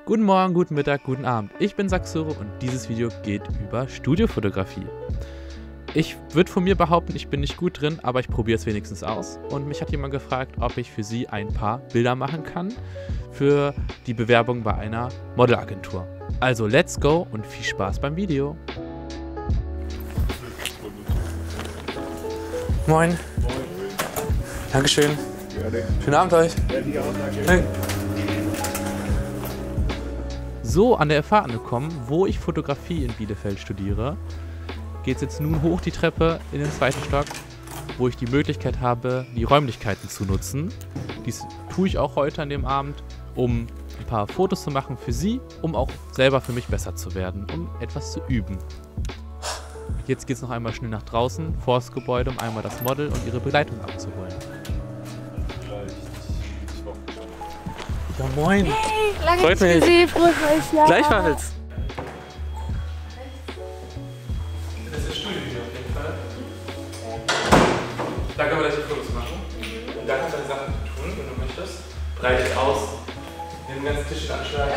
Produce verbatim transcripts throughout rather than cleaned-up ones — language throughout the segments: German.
Guten Morgen, guten Mittag, guten Abend. Ich bin Saxuro und dieses Video geht über Studiofotografie. Ich würde von mir behaupten, ich bin nicht gut drin, aber ich probiere es wenigstens aus. Und mich hat jemand gefragt, ob ich für Sie ein paar Bilder machen kann für die Bewerbung bei einer Modelagentur. Also let's go und viel Spaß beim Video. Moin. Moin. Dankeschön. Gerne. Schönen Abend euch. Ja, die auch, danke. Hey. So an der F H angekommen, wo ich Fotografie in Bielefeld studiere, geht es jetzt nun hoch die Treppe in den zweiten Stock, wo ich die Möglichkeit habe, die Räumlichkeiten zu nutzen. Dies tue ich auch heute an dem Abend, um ein paar Fotos zu machen für Sie, um auch selber für mich besser zu werden, um etwas zu üben. Jetzt geht es noch einmal schnell nach draußen, vor das Gebäude, um einmal das Model und ihre Begleitung abzuholen. Ja, moin! Hey, lange Freut nicht mich. gesehen, freut mich, ja. Gleichfalls! Das ist das Studio hier auf jeden Fall. Da können wir gleich die Fotos machen. Und da kannst du deine Sachen tun, wenn du möchtest. Breite dich aus, nimm den ganzen Tisch anschlagen.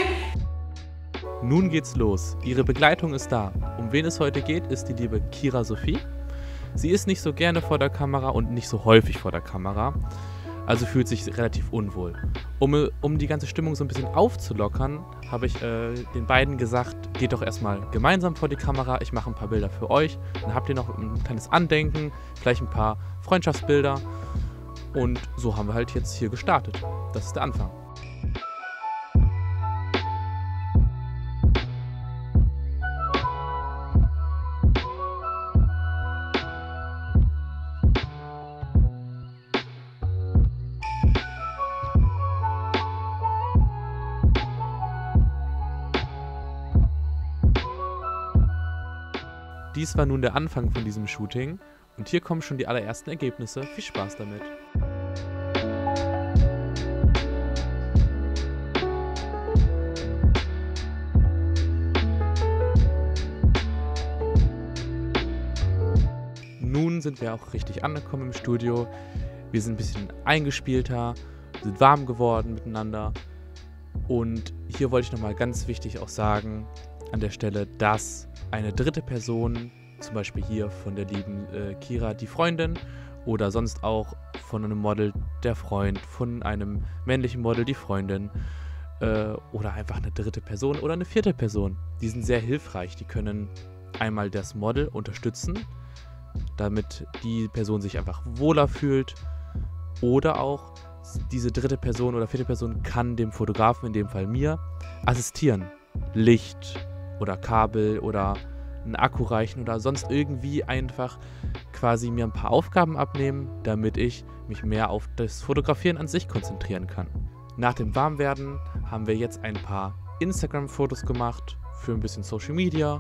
Nun geht's los. Ihre Begleitung ist da. Um wen es heute geht, ist die liebe Kira Sophie. Sie ist nicht so gerne vor der Kamera und nicht so häufig vor der Kamera. Also fühlt sich relativ unwohl. Um, um die ganze Stimmung so ein bisschen aufzulockern, habe ich äh, den beiden gesagt, geht doch erstmal gemeinsam vor die Kamera, ich mache ein paar Bilder für euch. Dann habt ihr noch ein kleines Andenken, vielleicht ein paar Freundschaftsbilder. Und so haben wir halt jetzt hier gestartet. Das ist der Anfang. Dies war nun der Anfang von diesem Shooting und hier kommen schon die allerersten Ergebnisse. Viel Spaß damit! Nun sind wir auch richtig angekommen im Studio. Wir sind ein bisschen eingespielter, sind warm geworden miteinander. Und hier wollte ich nochmal ganz wichtig auch sagen, an der Stelle, dass eine dritte Person, zum Beispiel hier von der lieben äh, Kira, die Freundin, oder sonst auch von einem Model der Freund, von einem männlichen Model die Freundin, äh, oder einfach eine dritte Person oder eine vierte Person. Die sind sehr hilfreich. Die können einmal das Model unterstützen, damit die Person sich einfach wohler fühlt, oder auch diese dritte Person oder vierte Person kann dem Fotografen, in dem Fall mir, assistieren. Licht oder Kabel oder einen Akku reichen oder sonst irgendwie einfach quasi mir ein paar Aufgaben abnehmen, damit ich mich mehr auf das Fotografieren an sich konzentrieren kann. Nach dem Warmwerden haben wir jetzt ein paar Instagram-Fotos gemacht für ein bisschen Social Media.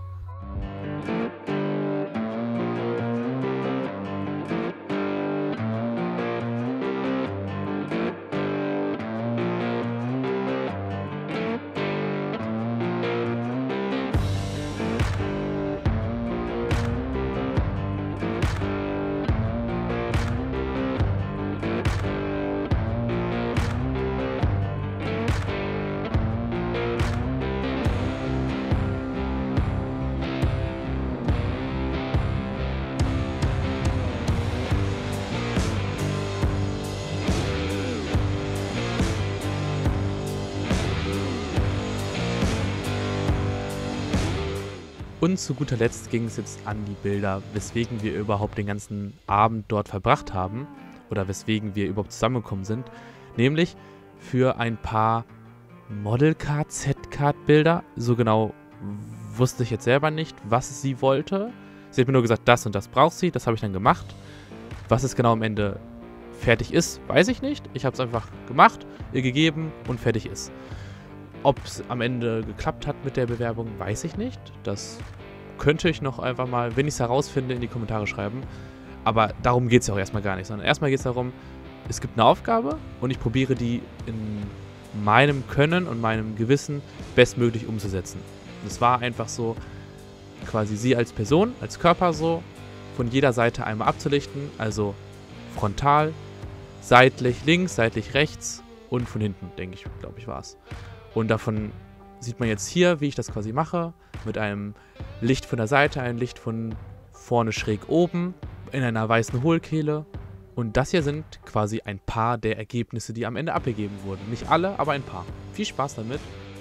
Und zu guter Letzt ging es jetzt an die Bilder, weswegen wir überhaupt den ganzen Abend dort verbracht haben oder weswegen wir überhaupt zusammengekommen sind, nämlich für ein paar Modelcard, Z-Card-Bilder. So genau wusste ich jetzt selber nicht, was sie wollte. Sie hat mir nur gesagt, das und das braucht sie, das habe ich dann gemacht. Was es genau am Ende fertig ist, weiß ich nicht. Ich habe es einfach gemacht, ihr gegeben und fertig ist. Ob es am Ende geklappt hat mit der Bewerbung, weiß ich nicht. Das könnte ich noch einfach mal, wenn ich es herausfinde, in die Kommentare schreiben. Aber darum geht es ja auch erstmal gar nicht, sondern erstmal geht es darum, es gibt eine Aufgabe und ich probiere die in meinem Können und meinem Gewissen bestmöglich umzusetzen. Es war einfach so, quasi sie als Person, als Körper so, von jeder Seite einmal abzulichten, also frontal, seitlich links, seitlich rechts und von hinten, denke ich, glaube ich, war es. Und davon sieht man jetzt hier, wie ich das quasi mache, mit einem Licht von der Seite, ein Licht von vorne schräg oben, in einer weißen Hohlkehle. Und das hier sind quasi ein paar der Ergebnisse, die am Ende abgegeben wurden. Nicht alle, aber ein paar. Viel Spaß damit.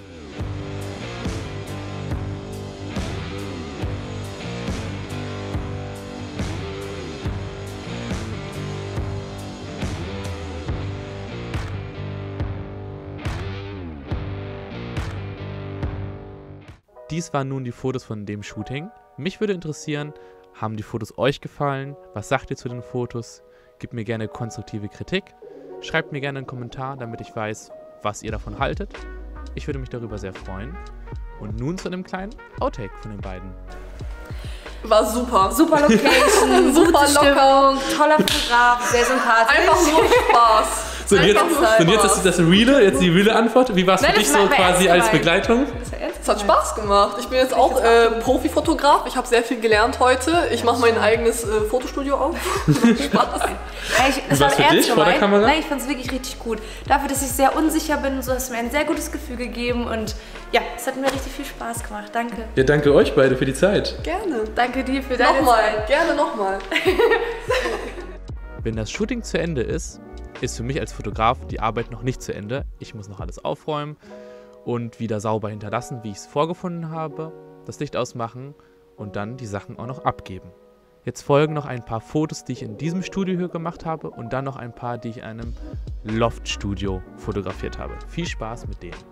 Dies waren nun die Fotos von dem Shooting. Mich würde interessieren, haben die Fotos euch gefallen? Was sagt ihr zu den Fotos? Gebt mir gerne konstruktive Kritik. Schreibt mir gerne einen Kommentar, damit ich weiß, was ihr davon haltet. Ich würde mich darüber sehr freuen. Und nun zu einem kleinen Outtake von den beiden. War super. Super Location, super gute locker. Stimmung, toller Fotograf, sehr sympathisch. Einfach nur Spaß. So, und jetzt, und jetzt ist das Reale, jetzt die reale Antwort. Wie war es für Nein, dich das so war- war quasi ernst als gemeint. Begleitung? Es hat Spaß gemacht. Ich bin jetzt auch äh, Profi-Fotograf. Ich habe sehr viel gelernt heute. Ich mache mein eigenes äh, Fotostudio auf. Spaß. Ja, ich, das Wie war's war für ernst dich vor der gemeint. Kamera? Nein, ich fand es wirklich richtig gut. Dafür, dass ich sehr unsicher bin, so hast du mir ein sehr gutes Gefühl gegeben und ja, es hat mir richtig viel Spaß gemacht. Danke. Ja, danke euch beide für die Zeit. Gerne. Danke dir für deine Nochmal. Zeit. Gerne nochmal. Wenn das Shooting zu Ende ist, ist für mich als Fotograf die Arbeit noch nicht zu Ende. Ich muss noch alles aufräumen und wieder sauber hinterlassen, wie ich es vorgefunden habe, das Licht ausmachen und dann die Sachen auch noch abgeben. Jetzt folgen noch ein paar Fotos, die ich in diesem Studio hier gemacht habe und dann noch ein paar, die ich in einem Loft-Studio fotografiert habe. Viel Spaß mit denen.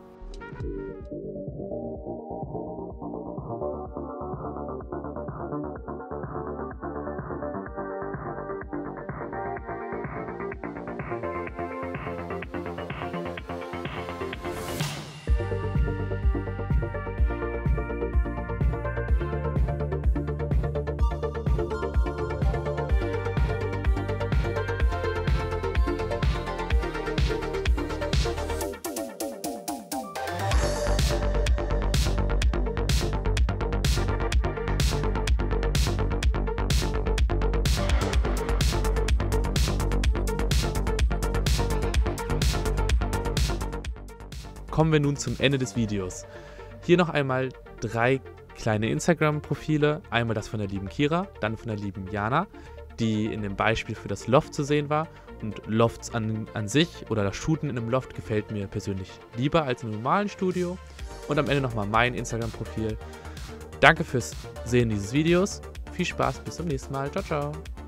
Kommen wir nun zum Ende des Videos. Hier noch einmal drei kleine Instagram-Profile. Einmal das von der lieben Kira, dann von der lieben Jana, die in dem Beispiel für das Loft zu sehen war. Und Lofts an, an sich oder das Shooten in einem Loft gefällt mir persönlich lieber als im normalen Studio. Und am Ende nochmal mein Instagram-Profil. Danke fürs Sehen dieses Videos. Viel Spaß, bis zum nächsten Mal. Ciao, ciao.